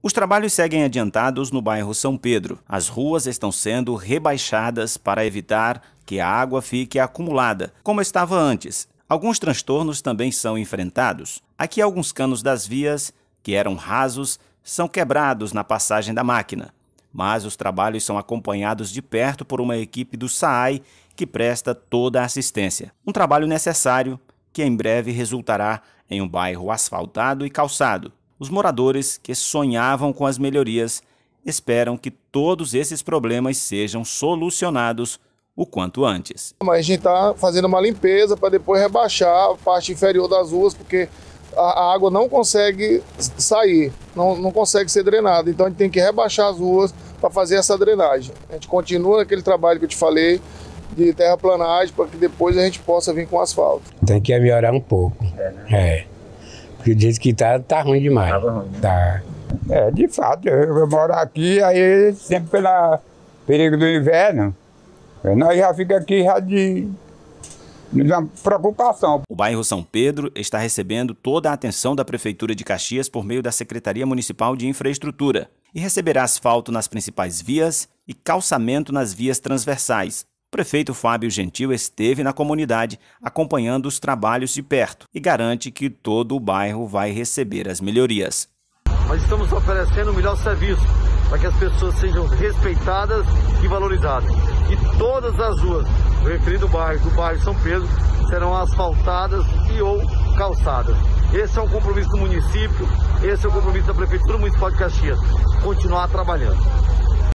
Os trabalhos seguem adiantados no bairro São Pedro. As ruas estão sendo rebaixadas para evitar que a água fique acumulada, como estava antes. Alguns transtornos também são enfrentados. Aqui alguns canos das vias, que eram rasos, são quebrados na passagem da máquina. Mas os trabalhos são acompanhados de perto por uma equipe do SAAI que presta toda a assistência. Um trabalho necessário que em breve resultará em um bairro asfaltado e calçado. Os moradores que sonhavam com as melhorias esperam que todos esses problemas sejam solucionados o quanto antes. Mas a gente está fazendo uma limpeza para depois rebaixar a parte inferior das ruas, porque a água não consegue sair, não consegue ser drenada. Então a gente tem que rebaixar as ruas para fazer essa drenagem. A gente continua naquele trabalho que eu te falei, de terraplanagem, para que depois a gente possa vir com asfalto. Tem que melhorar um pouco. Porque o jeito que tá ruim demais. Tava ruim. Tá. De fato, eu moro aqui, aí sempre pela perigo do inverno, nós já ficamos aqui já de uma preocupação. O bairro São Pedro está recebendo toda a atenção da Prefeitura de Caxias por meio da Secretaria Municipal de Infraestrutura e receberá asfalto nas principais vias e calçamento nas vias transversais. O prefeito Fábio Gentil esteve na comunidade acompanhando os trabalhos de perto e garante que todo o bairro vai receber as melhorias. Nós estamos oferecendo o melhor serviço para que as pessoas sejam respeitadas e valorizadas. E todas as ruas do referido bairro, do bairro São Pedro, serão asfaltadas e ou calçadas. Esse é um compromisso do município, esse é o compromisso da Prefeitura Municipal de Caxias, continuar trabalhando.